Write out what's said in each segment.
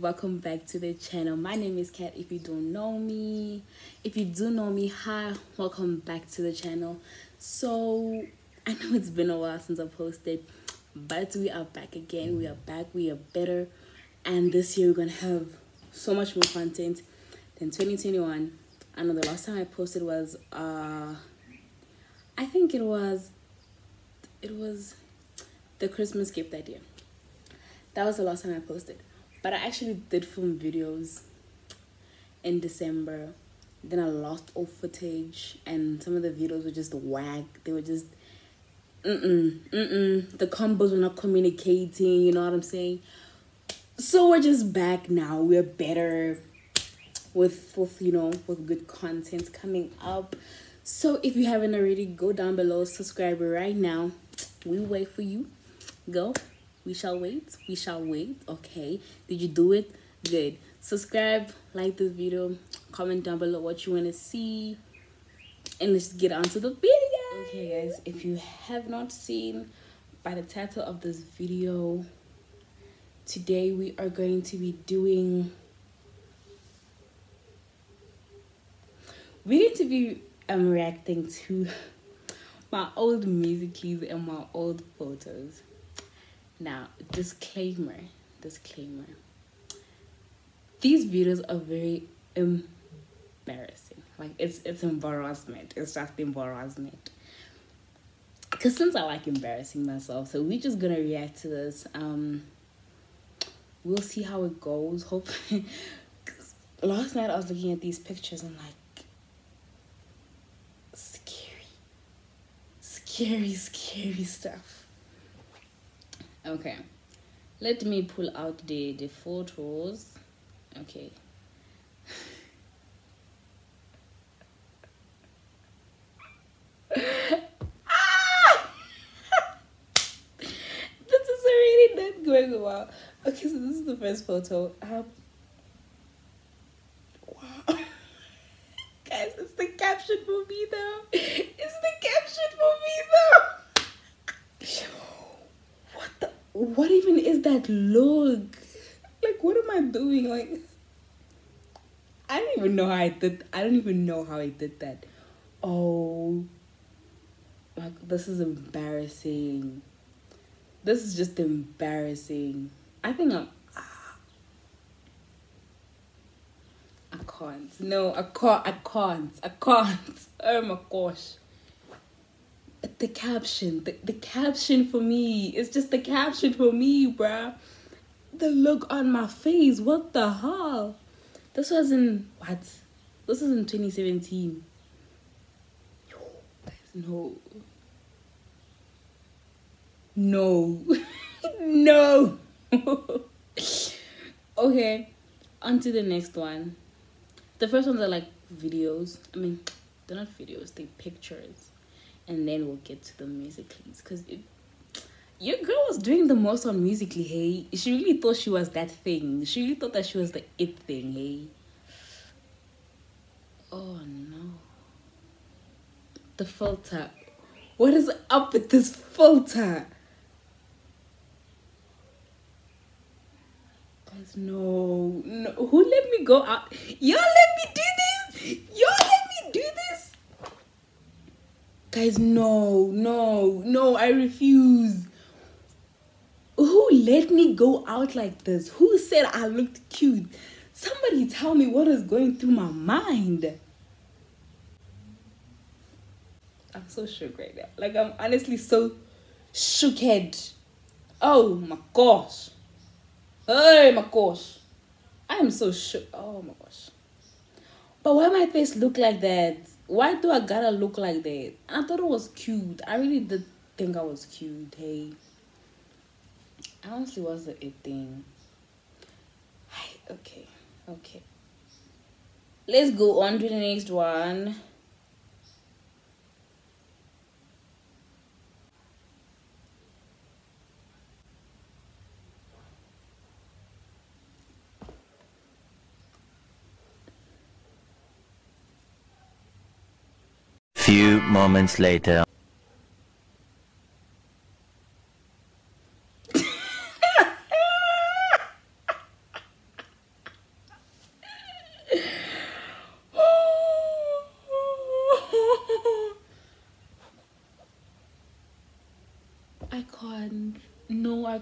welcome back to the channel. My name is Kat. If you don't know me, if you do know me, hi, welcome back to the channel. So I know it's been a while since I posted, but we are back again. We are back, we are better, and this year we're gonna have so much more content than 2021. I know the last time I posted was I think it was the Christmas gift idea. That was the last time I posted. But I actually did film videos in December. Then I lost all footage and some of the videos were just whack. They were just the combos were not communicating, you know what I'm saying? So we're just back now. We're better with good content coming up. So if you haven't already, go down below, subscribe right now. We wait for you. Go. We shall wait. We shall wait. Okay. Did you do it? Good. Subscribe, like this video, comment down below what you want to see, and let's get on to the video. Okay, guys, if you have not seen by the title of this video, today we are going to be reacting to my old music keys and my old photos. Now, disclaimer. These videos are very embarrassing. Like, it's embarrassment. It's just embarrassment. Because since I like embarrassing myself, so we're just gonna react to this. We'll see how it goes. Hopefully, 'cause last night I was looking at these pictures and like, scary stuff. Okay, let me pull out the photos. Okay. This is already not going well. Okay, so this is the first photo. Wow. Guys, it's the caption for me though. It's the caption for me though. What even is that look? Like, what am I doing? Like, I don't even know how I did that. Oh, like, this is embarrassing. This is just embarrassing. I think I can't. No, I can't. Oh my gosh. The caption, the caption for me, it's just the caption for me, bruh. The look on my face, what the hell? This was in 2017. Yo, guys, no. No. Okay, on to the next one. The first ones are like videos. I mean, they're not videos, they're pictures. And then we'll get to the Musical.lys, because your girl was doing the most on Musical.ly, hey. She really thought she was that thing. She really thought that she was the it thing, hey. Oh no. The filter. What is up with this filter? Guys, no. Who let me go out? Y'all let me do this? Guys, no, I refuse. Who let me go out like this? Who said I looked cute? Somebody tell me what is going through my mind. I'm so shook right now. Like, I'm honestly so shooked. Oh my gosh. Oh my gosh. I am so shook. Oh my gosh. But why my face look like that? Why do I gotta look like that? I thought it was cute. I really did think I was cute, hey. I honestly was the it thing. Okay. Let's go on to the next one. Few moments later.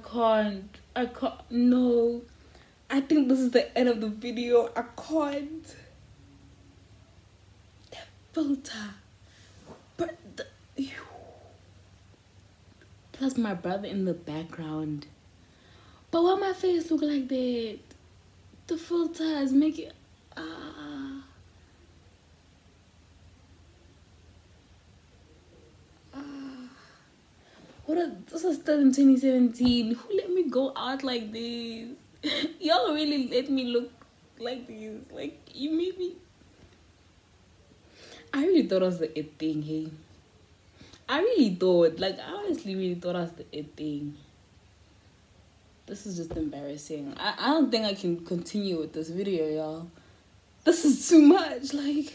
I can't. No. I think this is the end of the video. I can't. The filter. But plus my brother in the background. But why my face look like that? The filter is making this was still in 2017. Who let me go out like this? Y'all really let me look like this. Like, you made me. I really thought it was the it thing, hey. I really thought, like, I honestly really thought it was the it thing. This is just embarrassing. I don't think I can continue with this video, y'all. This is too much, like.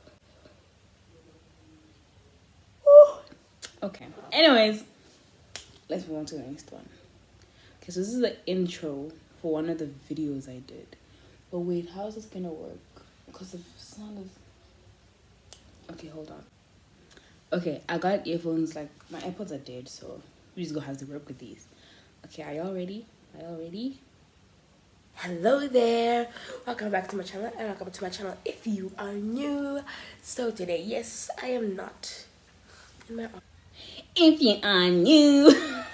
Whew. Okay. Anyways, let's move on to the next one. Okay, so this is the intro for one of the videos I did. But wait, how is this gonna work? Because the sound is... Okay, hold on. Okay, I got earphones, like, my AirPods are dead, so we just gonna have to work with these. Okay, are y'all ready? Are y'all ready? Hello there, welcome back to my channel, and welcome to my channel if you are new. So today, yes, I am not in my office. If you are new.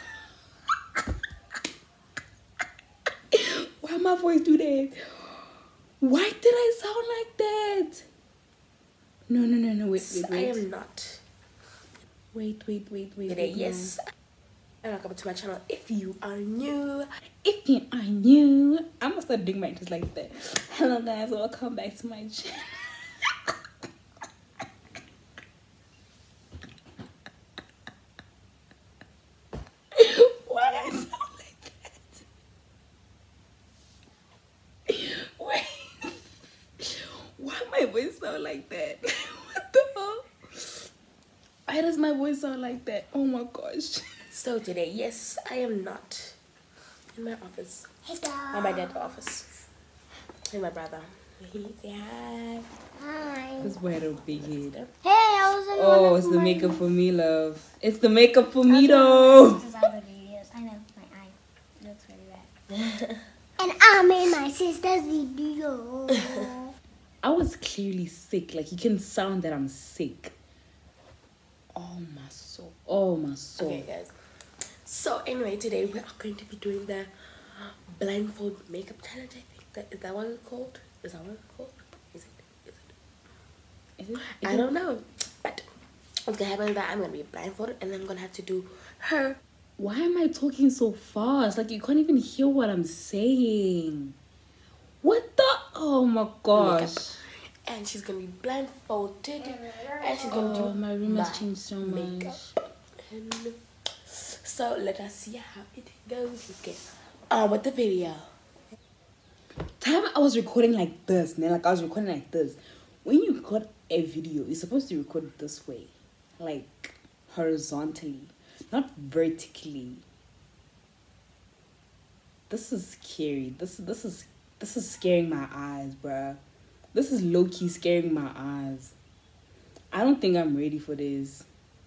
Why my voice do that? Why did I sound like that? No, wait. I am not. Wait. Today, yes, and welcome to my channel if you are new. If you are new, I'm gonna start doing my just like that. Hello guys, welcome back to my channel. Why I sound like that? Wait. Why my voice sound like that? What the hell? Why does my voice sound like that? Oh my gosh. So today, yes, I am not in my office. Or my dad's office. And my brother. He say hi. Hi. This boy had a big head. Hey, I was in Oh, one it's of the my makeup for me, love. It's the makeup for me, though. sister's other videos. I know, my eye. It looks really bad. And I'm in my sister's video. I was clearly sick. Like, you can sound that I'm sick. Oh, my soul. Oh, my soul. Okay, guys. So anyway, today we are going to be doing the blindfold makeup challenge. I think is that what it's called? Is that what it's called? Is it? I don't know. But what's gonna happen is that I'm gonna be blindfolded and then I'm gonna have to do her. Why am I talking so fast? Like, you can't even hear what I'm saying. What the? Oh, my gosh. Makeup. And she's gonna be blindfolded. And she's gonna do My room has changed so much. makeup. And so let us see how it goes. Let's get on with the video. Time I was recording like this, and then like I was recording like this. When you record a video, you're supposed to record it this way, like horizontally, not vertically. This is scary. This is scaring my eyes, bruh. This is low key scaring my eyes. I don't think I'm ready for this.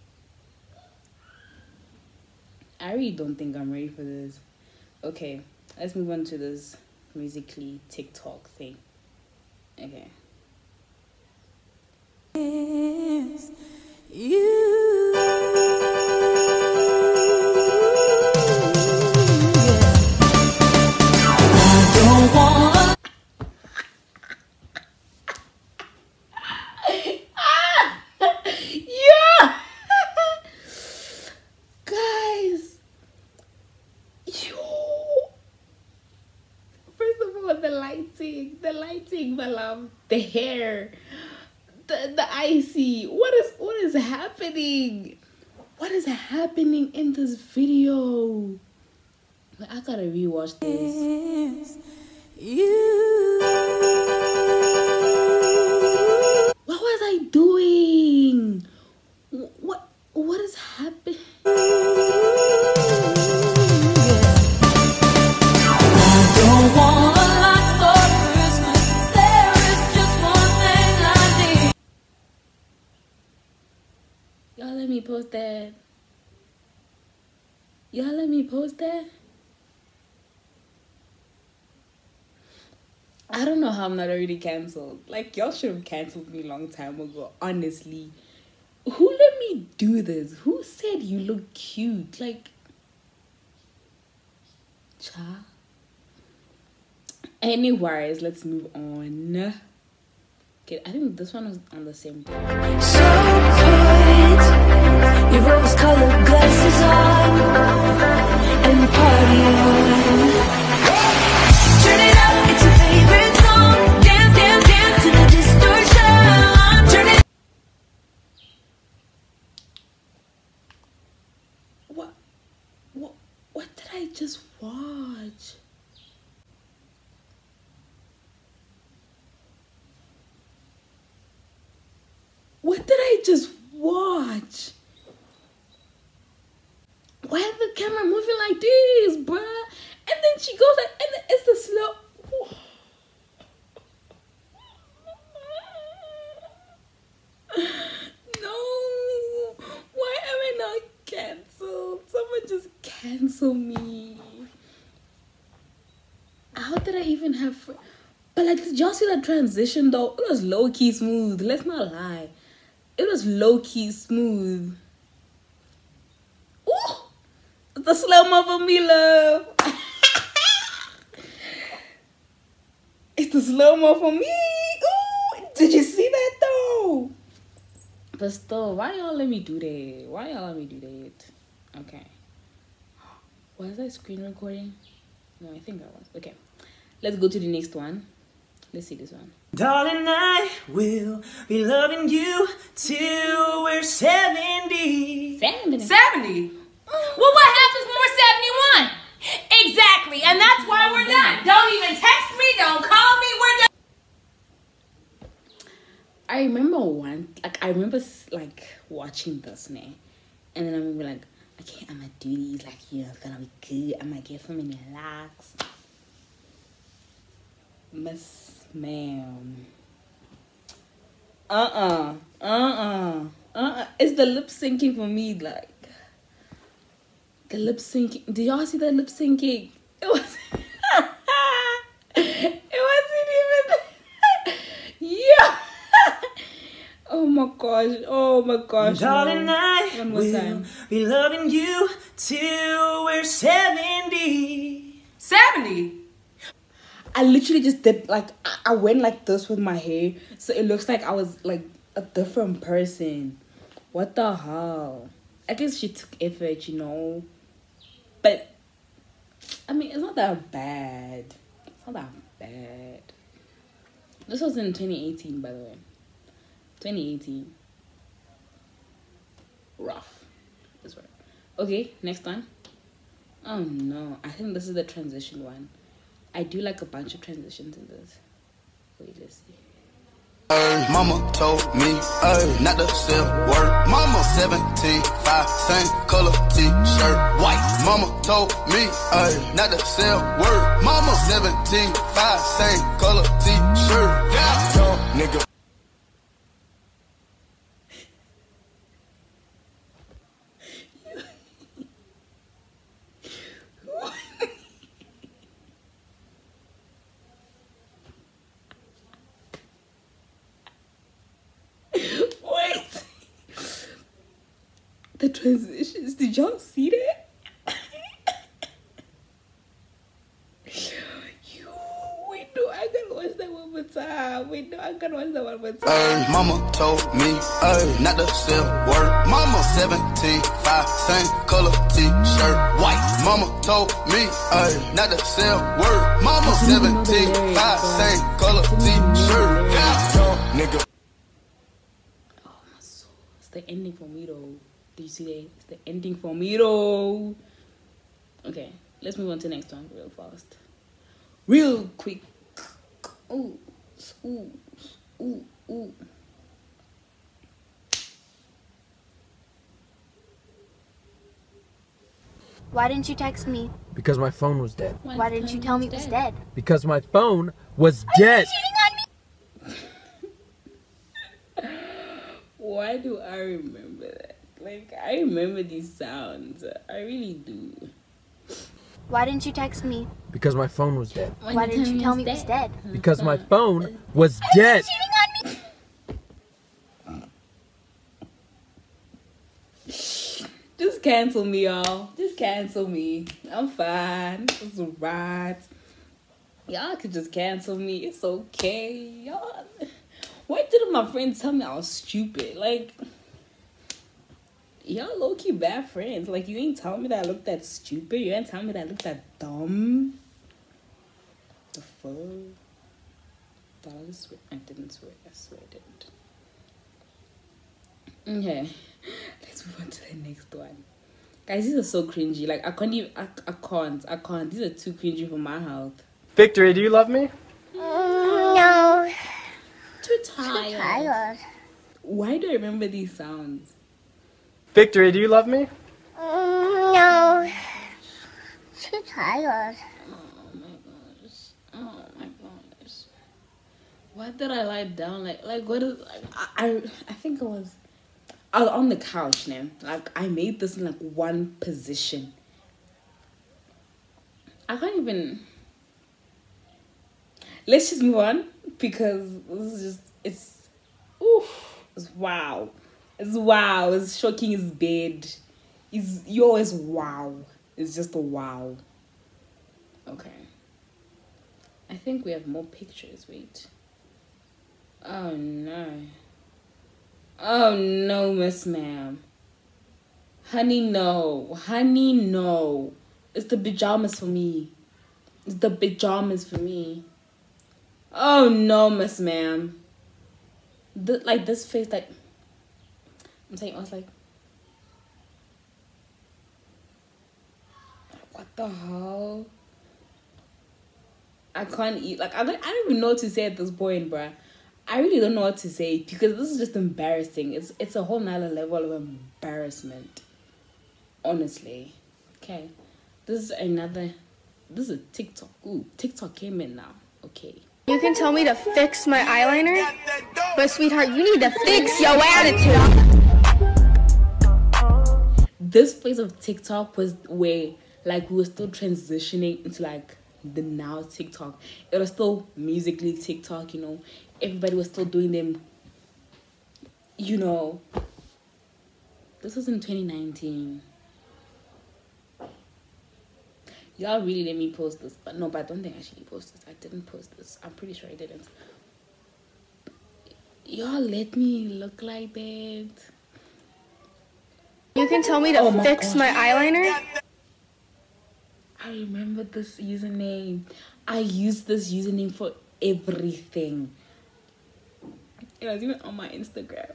I really don't think I'm ready for this. Okay, let's move on to this Musically TikTok thing. Okay. Yeah. Guys. First of all, the lighting, my love, the hair, the icy. What is happening? What is happening in this video? I gotta rewatch this. What was I doing? What is happening? Y'all let me post that. Y'all let me post that. I don't know how I'm not already cancelled. Like, y'all should have cancelled me a long time ago, honestly. Who let me do this? Who said you look cute? Like, cha. Anyways, let's move on. Okay, I think this one was on the same day. So put your rose-colored glasses on and party on. Turn it up, it's your favorite song. Dance, dance, dance to the distortion. Turn it. What did I just watch? What did I just watch? Why is the camera moving like this, bruh? And then she goes like, and then it's the slow. No, why am I not cancelled? Someone just cancel me. How did I even have? But like, did y'all see that transition though? It was low key smooth. Let's not lie. It was low key smooth. Ooh, the slow mo for me, love. It's the slow mo for me. Ooh, did you see that though? But still, why y'all let me do that? Why y'all let me do that? Okay. Was I screen recording? No, I think I was. Okay. Let's go to the next one. Let's see this one. Darling, I will be loving you till we're 70. 70. 70? Well, what happens when we're 71? Exactly, and that's why we're done. Don't even text me, don't call me, we're done. I remember watching this, and then I'm gonna be like, okay, I'm gonna do these, like, you know, it's gonna be good. I'm gonna get so many likes. Miss ma'am. It's the lip syncing for me, like the lip syncing. Did y'all see the lip syncing? It was it wasn't even yeah. Oh my gosh. Darling, No. I One more will time. be loving you till we're 70. 70? I literally just did, like, I went like this with my hair, so it looks like I was like a different person. What the hell? I guess she took effort, you know. But I mean, it's not that bad. It's not that bad. This was in 2018, by the way. 2018. Rough. That's right. Okay, next one. Oh no, I think this is the transition one. I do like a bunch of transitions in this. Wait, let's see. Mama told me, not to sell word. Mama 17, 5, same color t-shirt, white. Mama told me, not to sell word. Mama 17, 5, same color t-shirt. Yeah, young nigga. Wait. The transitions, did y'all see that? Wait, no, I gotta watch that one more time. Mama told me, not to sell word. Mama 17, 5, same color t-shirt, white. Mama told me, not to sell word. Mama 17, 5, same color t-shirt. Yeah, young nigga. Oh, my soul. It's the ending for me, though. Did you see that? It's the ending for me, though. Okay, let's move on to the next one real fast. Real quick. Ooh. Why didn't you text me? Because my phone was dead. Why didn't you tell me it was dead? Because my phone was dead. Why do I remember that? Like, I remember these sounds. I really do. Why didn't you text me? Because my phone was dead. Why didn't you tell me it was dead? Because my phone was dead. Cheating on me? Just cancel me, y'all. Just cancel me. I'm fine. It's right. Y'all could just cancel me. It's okay. Y'all. Why didn't my friends tell me I was stupid? Like, y'all low-key bad friends. Like, you ain't telling me that I looked that stupid. You ain't telling me that I looked that dumb. The fuck? I didn't swear. I swear I didn't. Okay. Let's move on to the next one. Guys, these are so cringy. Like, I can't even, I can't. These are too cringy for my health. Victory, do you love me? No. Too tired. Tired. Why do I remember these sounds? Victory, do you love me? No. Too tired. Oh my gosh. Oh my gosh. Why did I lie down? Like what is, I think I was on the couch now. Like, I made this in like one position. I can't even. Let's just move on, because this is just, it's wow. It's wow. It's shocking. It's bad. You're always wow. It's just a wow. Okay. I think we have more pictures. Wait. Oh no. Oh no, Miss Ma'am. Honey, no. Honey, no. It's the pajamas for me. It's the pajamas for me. Oh no, Miss Ma'am. Like this face, like I'm saying, I was like, what the hell? I can't eat. Like, I don't even know what to say at this point, bruh. I really don't know what to say, because this is just embarrassing. It's a whole nother level of embarrassment. Honestly. Okay. This is a TikTok. Ooh, TikTok came in now. Okay. You can tell me to fix my eyeliner, but sweetheart, you need to fix your attitude. This phase of TikTok was where, like, we were still transitioning into, like, the now TikTok. It was still musically TikTok, you know. Everybody was still doing them, you know. This was in 2019. Y'all really let me post this. But no, but I don't think I actually posted this. I didn't post this. I'm pretty sure I didn't. Y'all let me look like that. You can tell me to fix my eyeliner. I remember this username. I used this username for everything. It was even on my Instagram.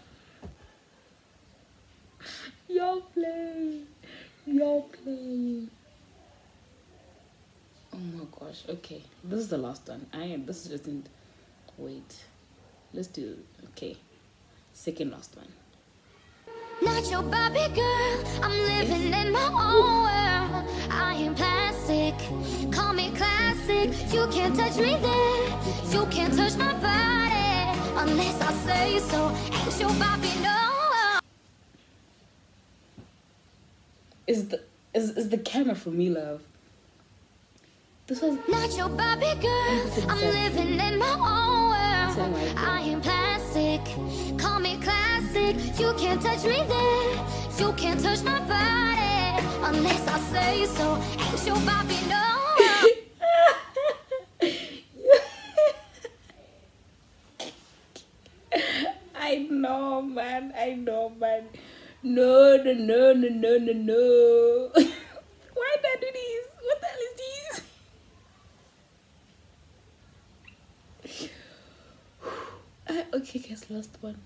Y'all play. Y'all play. Oh my gosh. Okay. This is the last one. This is just in. Wait. Let's do. Okay. Second last one. Not your Barbie girl, I'm living in my own world. I am plastic, call me classic. You can't touch me there, you can't touch my body unless I say so. Ain't your Barbie, no. Is the camera for me, love? This was not your Barbie girl, I'm living in my own world. I am plastic, call me classic. You can't touch me there, you can't touch my body unless I say so. Ain't your Barbie, no. I know, man. No. Why did I do this? What the hell is this? Okay, guys, last one.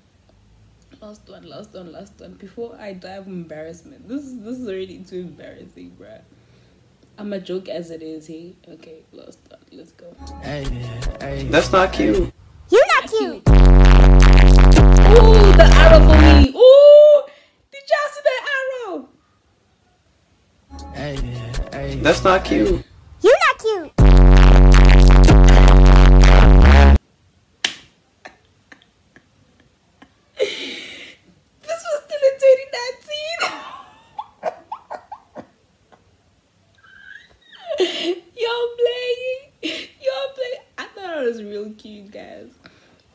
Before I die of embarrassment. This is already too embarrassing, bruh. I'm a joke as it is, hey? Okay, last one. Let's go. Hey. That's not cute. You're not cute. Ooh, the arrow for me. Ooh, did y'all see that arrow? Hey. That's not cute. You're not cute. This was still in 2019.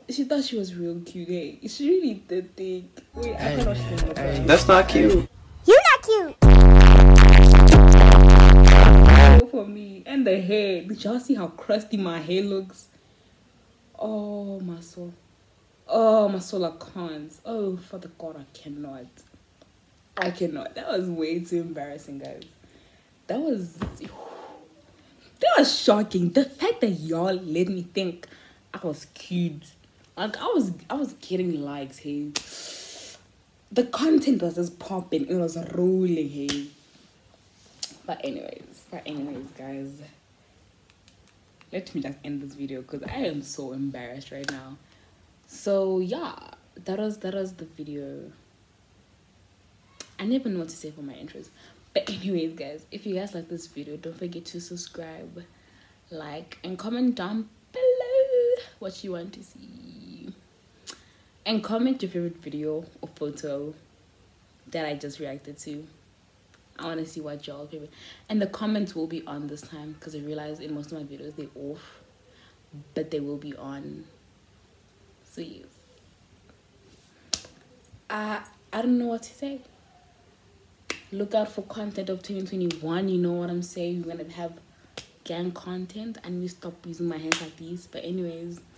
She thought she was real cute. Hey, she really did think. Wait, I cannot show her. That's not cute. You're not cute. For me. And the hair. Did y'all see how crusty my hair looks? Oh, my soul. Oh, my soul, I can't. Oh, for the God, I cannot. I cannot. That was way too embarrassing, guys. That was shocking. The fact that y'all let me think I was cute. Like, I was getting likes, hey. The content was just popping. It was rolling, hey. But anyways, guys, let me just end this video because I am so embarrassed right now. So yeah, that was the video. I never know what to say for my intros. But anyways, guys, if you guys like this video, don't forget to subscribe, like, and comment down below what you want to see. And comment your favorite video or photo that I just reacted to. I want to see what y'all favorite. And the comments will be on this time because I realized in most of my videos they're off. But they will be on. So yes. I don't know what to say. Look out for content of 2021. You know what I'm saying? We're gonna have gang content. I need to stop using my hands like these. But anyways.